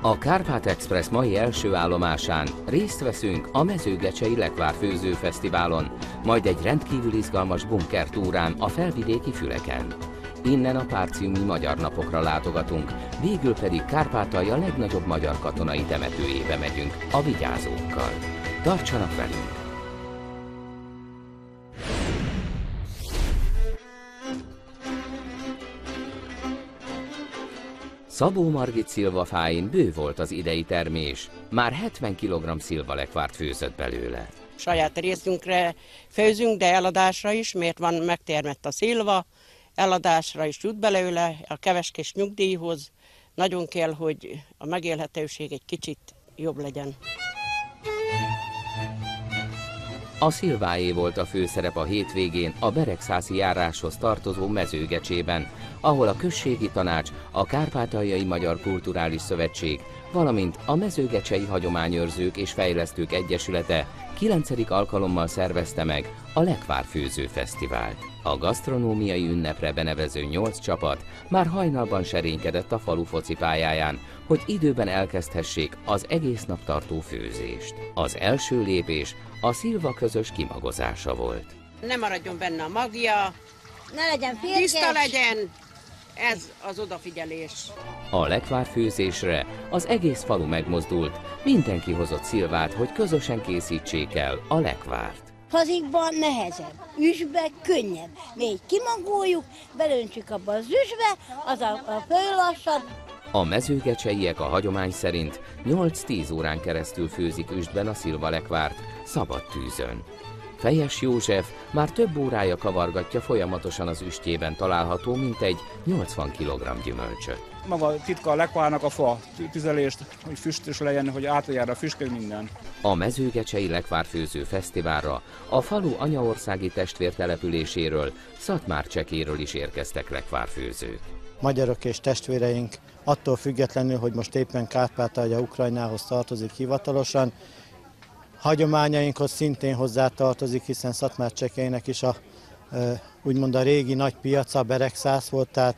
A Kárpát Express mai első állomásán részt veszünk a Mezőgecsei Lekvár Főzőfesztiválon, majd egy rendkívül izgalmas bunkertúrán a felvidéki Füleken. Innen a Párciumi Magyar Napokra látogatunk, végül pedig Kárpátalja legnagyobb magyar katonai temetőjébe megyünk a vigyázókkal. Tartsanak velünk! Szabó Margit szilvafáin bő volt az idei termés, már 70 kg szilvalekvárt főzött belőle. Saját részünkre főzünk, de eladásra is, mert van megtermett a szilva, eladásra is jut belőle, a keveskés nyugdíjhoz. Nagyon kell, hogy a megélhetőség egy kicsit jobb legyen. A szilváé volt a főszerep a hétvégén a Beregszászi járáshoz tartozó Mezőgecsében, ahol a községi tanács, a Kárpátaljai Magyar Kulturális Szövetség, valamint a Mezőgecsei Hagyományőrzők és Fejlesztők Egyesülete 9. alkalommal szervezte meg a Lekvárfőző Fesztivált. A gasztronómiai ünnepre benevező 8 csapat már hajnalban serénykedett a falu focipályáján, hogy időben elkezdhessék az egész nap tartó főzést. Az első lépés a szilva közös kimagozása volt. Ne maradjon benne a magja, ne legyen férges, tiszta legyen, ez az odafigyelés. A lekvárfőzésre az egész falu megmozdult, mindenki hozott szilvát, hogy közösen készítsék el a lekvárt. Hazikban nehezebb, üsbe könnyebb. Mi így kimagoljuk, belöntsük abba az üsbe, az a föllassabb. A mezőgecseiek a hagyomány szerint 8-10 órán keresztül főzik üstben a szilvalekvárt, szabad tűzön. Fejes József már több órája kavargatja folyamatosan az üstjében található mintegy 80 kg gyümölcsöt. Maga titka a lekvárnak a fa tüzelést, hogy füstös legyen, hogy átjár a füstös minden. A Mezőgecsei Lekvárfőző Fesztiválra a falu anyaországi testvértelepüléséről, Szatmárcsekéről is érkeztek lekvárfőzők. Magyarok és testvéreink attól függetlenül, hogy most éppen Kárpátalja Ukrajnához tartozik hivatalosan, hagyományainkhoz szintén hozzátartozik, hiszen Szatmárcsekének is úgymond a régi nagy piaca, Beregszász volt, tehát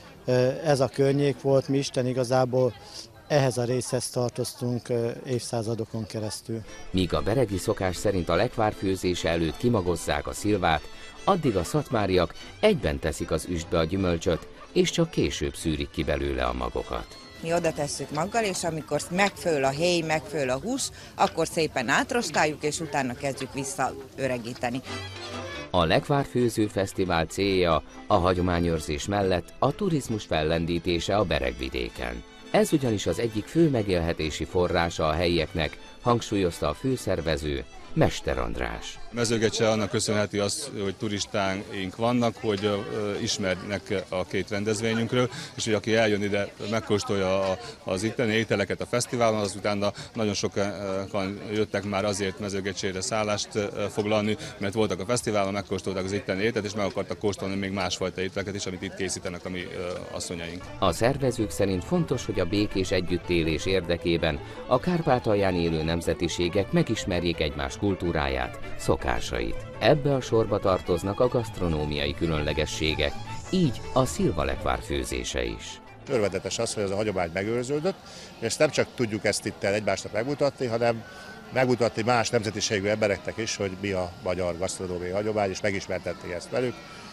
ez a környék volt, mi Isten igazából ehhez a részhez tartoztunk évszázadokon keresztül. Míg a beregi szokás szerint a lekvárfőzése előtt kimagozzák a szilvát, addig a szatmáriak egyben teszik az üstbe a gyümölcsöt, és csak később szűrik ki belőle a magokat. Mi oda tesszük maggal, és amikor megföl a héj, megföl a hús, akkor szépen átrostáljuk, és utána kezdjük visszaöregíteni. A Lekvárfőző Fesztivál célja a hagyományőrzés mellett a turizmus fellendítése a Beregvidéken. Ez ugyanis az egyik fő megélhetési forrása a helyieknek, hangsúlyozta a főszervező, Mester András. Mezőgecse annak köszönheti azt, hogy turistáink vannak, hogy ismernek a két rendezvényünkről, és hogy aki eljön ide, megkóstolja az itteni ételeket a fesztiválon, az utána nagyon sokan jöttek már azért Mezőgecsére szállást foglalni, mert voltak a fesztiválon, megkóstolták az itteni ételt, és meg akartak kóstolni még másfajta ételeket is, amit itt készítenek a mi asszonyaink. A szervezők szerint fontos, hogy a békés együttélés érdekében a Kárpátalján élő nemzetiségek megismerjék egymás kultúráját, szokásait. Ebbe a sorba tartoznak a gasztronómiai különlegességek, így a szilvalekvár főzése is. Örvendetes az, hogy ez a hagyomány megőrződött, és nem csak tudjuk ezt itt egymásnak megmutatni, hanem megmutatni más nemzetiségű embereknek is, hogy mi a magyar gasztronómiai hagyomány, és megismertetni ezt velük.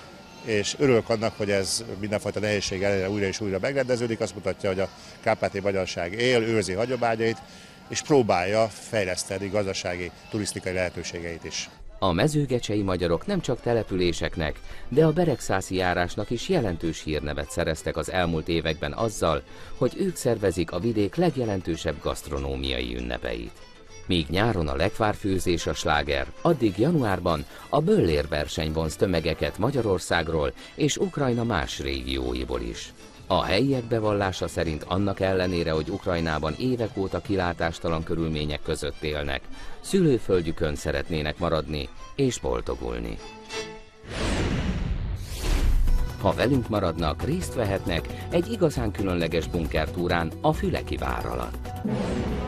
És örülök annak, hogy ez mindenfajta nehézség ellenére újra és újra megrendeződik, azt mutatja, hogy a kárpáti magyarság él, őrzi hagyományait, és próbálja fejleszteni gazdasági, turisztikai lehetőségeit is. A mezőgecsei magyarok nem csak településeknek, de a beregszászi járásnak is jelentős hírnevet szereztek az elmúlt években azzal, hogy ők szervezik a vidék legjelentősebb gasztronómiai ünnepeit. Míg nyáron a lekvárfőzés a sláger, addig januárban a böllérverseny vonz tömegeket Magyarországról és Ukrajna más régióiból is. A helyiek bevallása szerint annak ellenére, hogy Ukrajnában évek óta kilátástalan körülmények között élnek, szülőföldjükön szeretnének maradni és boldogulni. Ha velünk maradnak, részt vehetnek egy igazán különleges bunkertúrán a Füleki vár alatt.